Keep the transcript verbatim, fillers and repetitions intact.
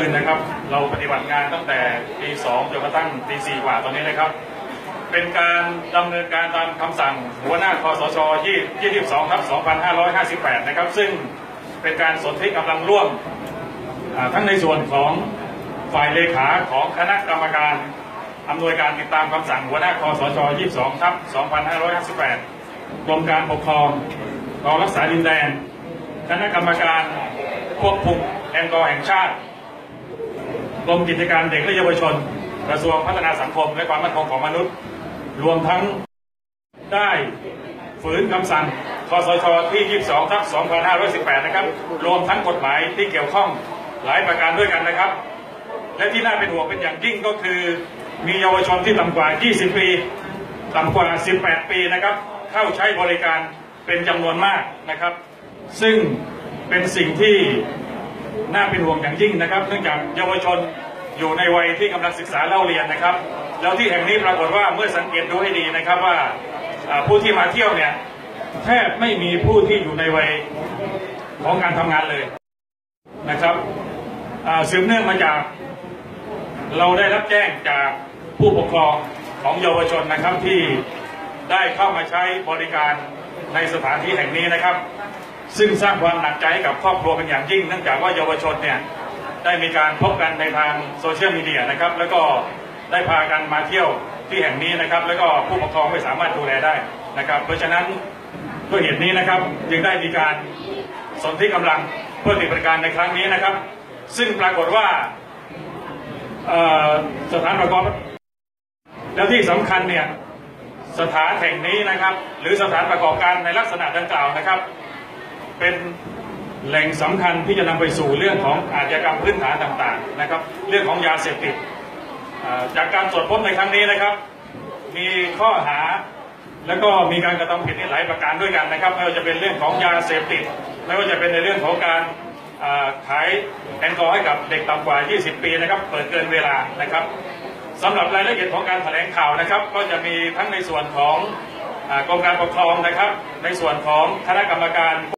นนะครับเราปฏิบัติงานตั้งแต่ตีสองจนกระทั่งตีสี่กว่าตอนนี้นะครับเป็นการดำเนินการตามคำสั่งหัวหน้าคสชยี่สิบสองทับสองพันห้าร้อยห้าสิบแปดนะครับซึ่งเป็นการสนธิกำลังร่วมทั้งในส่วนของฝ่ายเลขาของคณะกรรมการอำนวยการติดตามคำสั่งหัวหน้าคสชยี่สิบสองทับสองพันห้าร้อยห้าสิบแปดกรมการปกครองกองรักษาดินแดนคณะกรรมการควบคุมแอลกอฮอล์แห่งชาติกรมกิจการเด็กและเยาวชนกระทรวงพัฒนาสังคมและความมั่นคงของมนุษย์รวมทั้งได้ฝืนคำสั่งคสชที่ยี่สิบสองทับสองพันห้าร้อยสิบแปดนะครับรวมทั้งกฎหมายที่เกี่ยวข้องหลายประการด้วยกันนะครับและที่น่าเป็นห่วงเป็นอย่างยิ่งก็คือมีเยาวชนที่ต่ำกว่ายี่สิบปีต่ำกว่าสิบแปดปีนะครับเข้าใช้บริการเป็นจำนวนมากนะครับซึ่งเป็นสิ่งที่น่าเป็นห่วงอย่างยิ่งนะครับเนื่องจากเยาวชนอยู่ในวัยที่กำลังศึกษาเล่าเรียนนะครับแล้วที่แห่งนี้ปรากฏว่าเมื่อสังเกตดูให้ดีนะครับว่าผู้ที่มาเที่ยวเนี่ยแทบไม่มีผู้ที่อยู่ในวัยของการทำงานเลยนะครับสืบเนื่องมาจากเราได้รับแจ้งจากผู้ปกครองของเยาวชนนะครับที่ได้เข้ามาใช้บริการในสถานที่แห่งนี้นะครับซึ่งสร้างความหนักใจให้กับครอบครัวเป็นอย่างยิ่งเนื่องจากว่าเยาวชนเนี่ยได้มีการพบกันในทางโซเชียลมีเดียนะครับแล้วก็ได้พากันมาเที่ยวที่แห่งนี้นะครับแล้วก็ผู้ปกครองไม่สามารถดูแลได้นะครับเพราะฉะนั้นด้วยเหตุนี้นะครับจึงได้มีการสนธิกำลังเพื่อปฏิบัติการในครั้งนี้นะครับซึ่งปรากฏว่าสถานประกอบแล้วที่สำคัญเนี่ยสถานแห่งนี้นะครับหรือสถานประกอบการในลักษณะดังกล่าวนะครับเป็นแหล่งสำคัญที่จะนำไปสู่เรื่องของอาชญากรรมพื้นฐานต่างๆนะครับเรื่องของยาเสพติดจากการตรวจพบในครั้งนี้นะครับมีข้อหาแล้วก็มีการกระทำผิดในหลายประการด้วยกันนะครับไม่ว่าจะเป็นเรื่องของยาเสพติดไม่ว่าจะเป็นในเรื่องของการขายแอลกอฮอล์ให้กับเด็กต่ำกว่ายี่สิบปีนะครับเปิดเกินเวลานะครับสำหรับรายละเอียดของการแถลงข่าวนะครับก็จะมีทั้งในส่วนของกรมการปกครองนะครับในส่วนของคณะกรรมการ